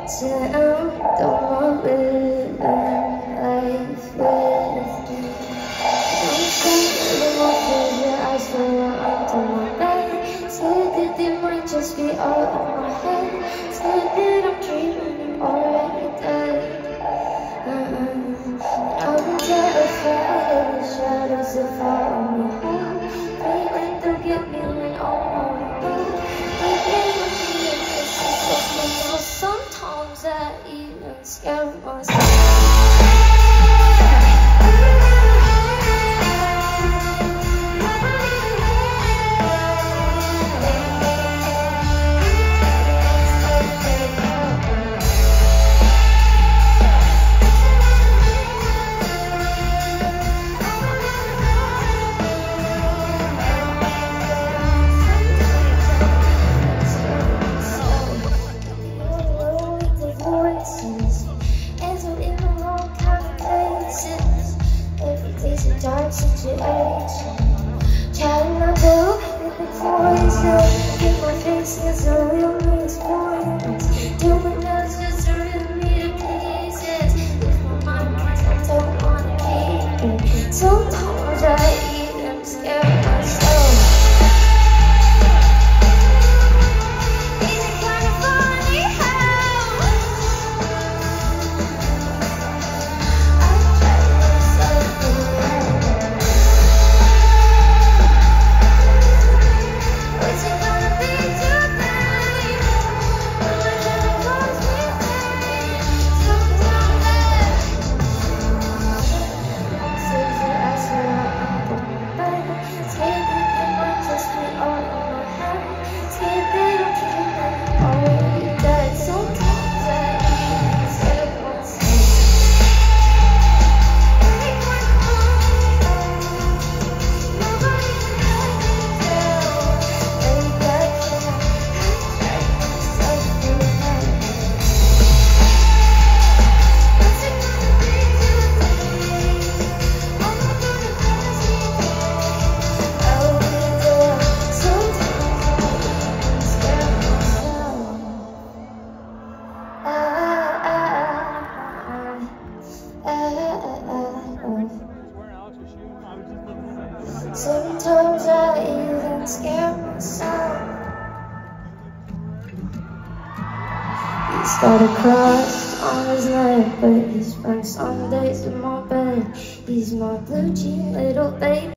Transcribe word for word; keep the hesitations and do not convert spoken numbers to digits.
Don't want to live life with you. Don't spend any more pleasure. I swear under my bed. Scared that they might just be all in my head. Scared that I'm dreaming I'm already dead. uh-uh. I'm terrified of the shadows that follow me home. Feeling they'll get me when I'm alone. Sometimes I even scare myself. Dark situation. Trying not to look at voices. Get my face against the real means points. Doing else just to rip me to pieces. If my mind can't, I don't wanna keep it. Sometimes I even scare myself. Sometimes I even scare myself. He's got a cross on his neck, but he spends Sundays in my bed. He's my blue jean little baby.